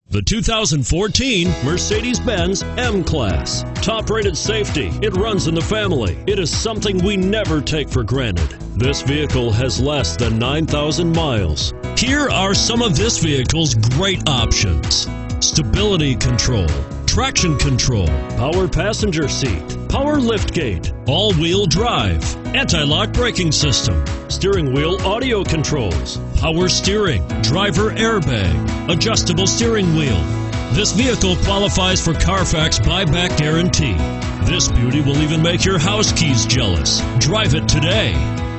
The 2014 Mercedes-Benz M-Class. Top-rated safety. It runs in the family. It is something we never take for granted. This vehicle has less than 9,000 miles. Here are some of this vehicle's great options: stability control, traction control, power passenger seat, power liftgate, all-wheel drive, anti-lock braking system, steering wheel audio controls, power steering, driver airbag, adjustable steering wheel. This vehicle qualifies for Carfax buyback guarantee. This beauty will even make your house keys jealous. Drive it today.